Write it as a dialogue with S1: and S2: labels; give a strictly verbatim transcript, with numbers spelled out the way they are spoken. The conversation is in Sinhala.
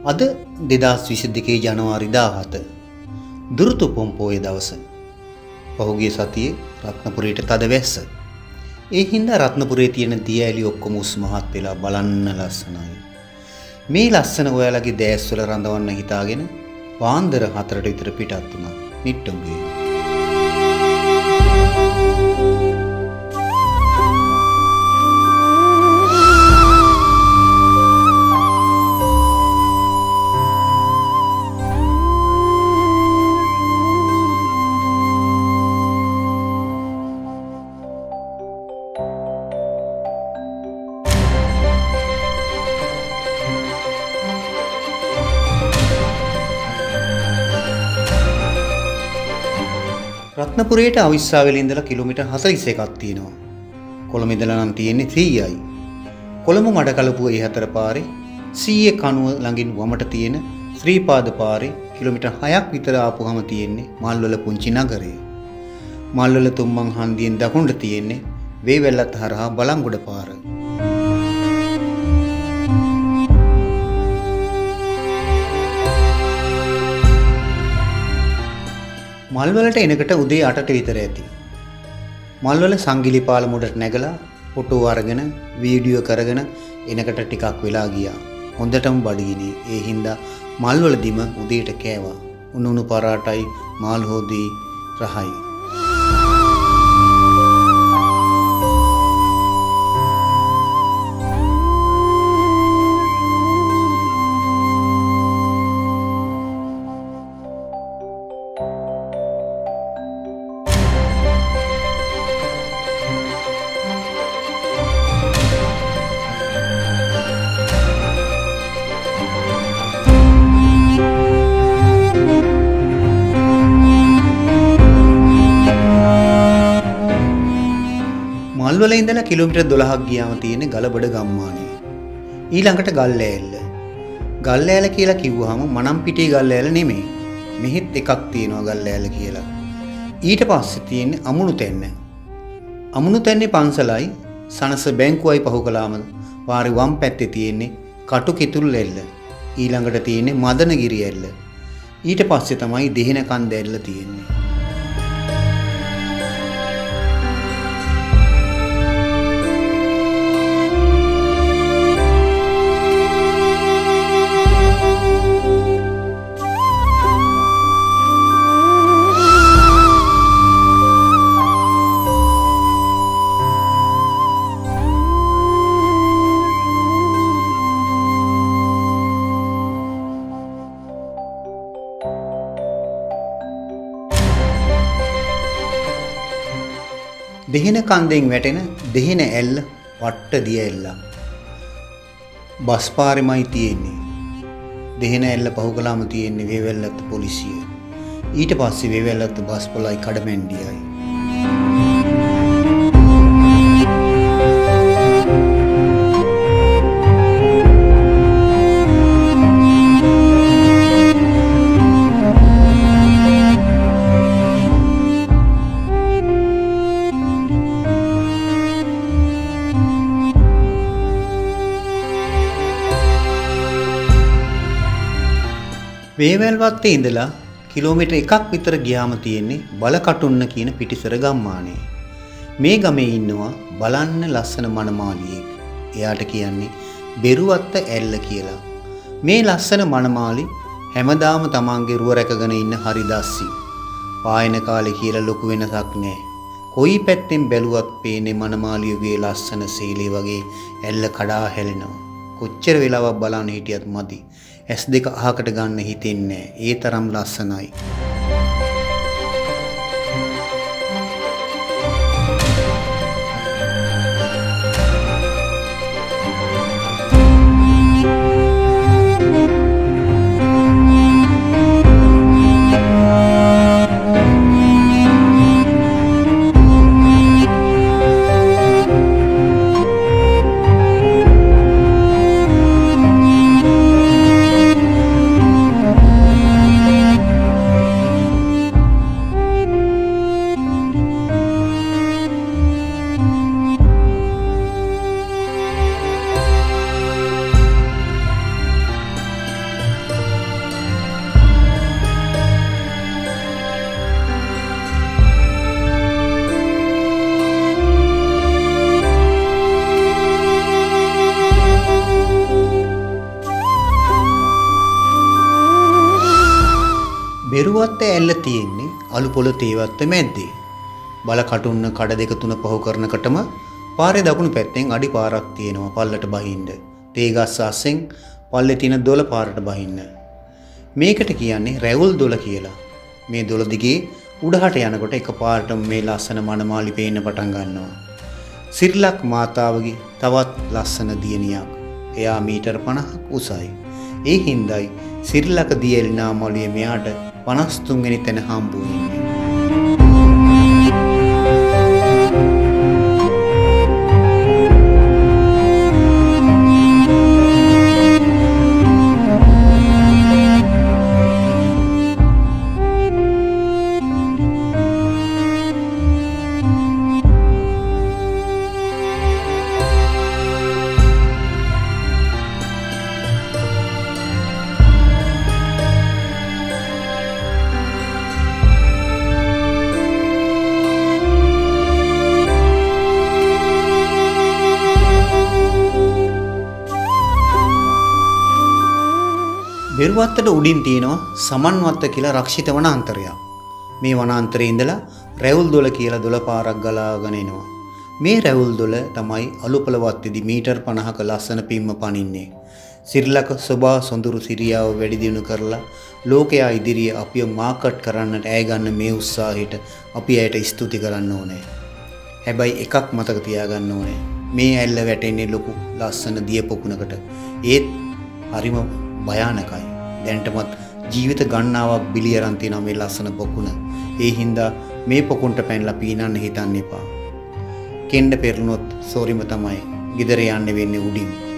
S1: අද දෙදාස් විසි දෙකේ ජනවාරි දාහත දුරුතු පොම්පෝයේ දවස. පහුගිය සතියේ රත්නපුරයට තද වැස්ස. ඒ හින්දා රත්නපුරේ තියෙන දිය ඇලි ඔක්කොම උස් මහත් වෙලා බලන්න ලස්සනයි. මේ ලස්සන ඔයාලගේ දැස්වල රඳවන්න හිතාගෙන පාන්දර හතරට විතර පිටත් වුණා නිට්ටඹුවේ. රත්නපුරයට අවිස්සාවෙල ඉඳලා කිලෝමීටර් හතළිස් එකක් තියෙනවා. කොළඹ ඉඳලා නම් තියෙන්නේ සීයයි. කොළඹ මඩකලපුව ඒ හතර පාරේ සීයේ කණුව ළඟින් වමට තියෙන ශ්‍රීපාද පාරේ කිලෝමීටර් හයක් විතර ආපුවම තියෙන්නේ මල්වල පුංචි නගරය. මල්වල තුම්මන් හන්දියෙන් දකුණට තියෙන්නේ වේවැල්ලත් හරහා බලංගොඩ පාර. මල්වලට එනකට උදේ අටට විතර ඇති. මල්වල සංගිලි පාල මුඩට නැගලා ෆොටෝ අරගෙන වීඩියෝ කරගෙන එනකට ටිකක් වෙලා ගියා. හොඳටම බඩගිනි. ඒ හින්දා මල්වලදීම උදේට කෑවා. උණු උණු පරාටයි මාළු හොදි රහයි. මල්වල ඉඳලා කිලෝමීටර් දොළහක් ගියාම තියෙන ගලබඩ ගම්මානය. ඊළඟට ගල්ලෑල්ල. ගල්ලෑල්ල කියලා කිව්වහම මනම් පිටේ ගල්ලෑල්ල නෙමෙයි. මෙහෙත් එකක් තියෙනවා ගල්ලෑල්ල කියලා. ඊට පස්සේ තියෙන්නේ අමුණු තැන්න. අමුණු තැන්නේ පන්සලයි සනස බැංකුවයි පහු කළාම පාරේ වම් පැත්තේ තියෙන්නේ කටු කිතුල් ඇල්ල. ඊළඟට තියෙන්නේ මදනගිරි ඇල්ල. ඊට පස්සේ තමයි දෙහින කන්ද ඇල්ල තියෙන්නේ. දෙහින කන්දෙන් වැටෙන දෙහින ඇල්ල වට්ට දිය ඇල්ල. බස් පාරෙමයි තියෙන්නේ. දෙහින ඇල්ල පහු කළාම තියෙන්නේ වේවැල්ලත් පොලිසිය. ඊට පස්සේ වේවැල්ලත් බස් පොලයි කඩමැණ්ඩියයි. වේවැල්වත්තේ ඉඳලා කිලෝමීටර් එකක් විතර ගියාම තියෙන්නේ බලකටුන්න කියන පිටිසර ගම්මානය. මේ ගමේ ඉන්නවා බලන්න ලස්සන මනමාලියෙක්. එයාට කියන්නේ බෙරුවත්ත ඇල්ල කියලා. මේ ලස්සන මනමාලි හැමදාම තමන්ගේ රුව රැකගෙන ඉන්න හරි දස්සි. පායන කාලේ කියලා ලොකු වෙනසක් නැහැ. කොයි පැත්තෙන් බැලුවත් පේන්නේ මනමාලියගේ ලස්සන සීලේ වගේ ඇල්ල කඩා හැලෙනවා. කොච්චර වෙලාවක් බලන්න හිටියත් මදි. ඇස් දෙක අහකට ගන්න හිතෙන්නේ ඒ තරම් ලස්සනයි. බෙරුවත්ත ඇල්ල තියෙන්නේ අලු පොළ තේවත්ත මැද්දේ. බල කටුන්න කඩ දෙක තුන පහු කරනකොටම පාරේ දකුණු පැත්තෙන් අඩි පාරක් තියෙනවා පල්ලට බහින්න. තේ ගස් අස්සෙන් පල්ලේ තියෙන දොළ පාරට බහින්න. මේකට කියන්නේ රැවුල් දොළ කියලා. මේ දොළ දිගේ උඩහට යනකොට එකපාරටම මේ ලස්සන මනමාලි පේන්න පටන් ගන්නවා. සිරිලක් මාතාවගේ තවත් ලස්සන දියණියක්. එයා මීටර් පනහක් උසයි. ඒ හින්දායි සිරිලක දියැලි නාමාලියේ මෙයාට පනස් තුන් වෙනි තැන හම්බ වෙන්නේ. බෙරුවත්තට උඩින් තියෙනවා සමන්වත්ත කියලා රක්ෂිත වනාන්තරයක්. මේ වනාන්තරයේ ඉඳලා රැවුල් දොළ කියලා දොළ පාරක් ගලාගෙන එනවා. මේ රැවුල් දොළ තමයි අලුපල වත්තේදී මීටර් පනහක ලස්සන පිම්ම පනින්නේ. සිරිලක සෝභා සොඳුරු සිරියාව වැඩි දියුණු කරලා ලෝකයා ඉදිරියේ අපිව මාකට් කරන්නට ඈ ගන්න මේ උත්සාහයට අපි ඇයට ස්තුති කරන්න ඕනේ. හැබැයි එකක් මතක තියාගන්න ඕනේ. මේ ඇල්ල වැටෙන්නේ ලොකු ලස්සන දිය පොකුණකට. ඒත් හරිම භයානකයි. දැන්ටමත් ජීවිත ගණනාවක් බිලි අරන් තියෙනවා මේ ලස්සන පොකුණ. ඒ හින්දා මේ පොකුණට පැනලා පීනන්න හිතන්න එපා. කෙන්ඩ පෙරළුනොත් සෝරිම තමයි. ගෙදර යන්න වෙන්නේ උඩින්.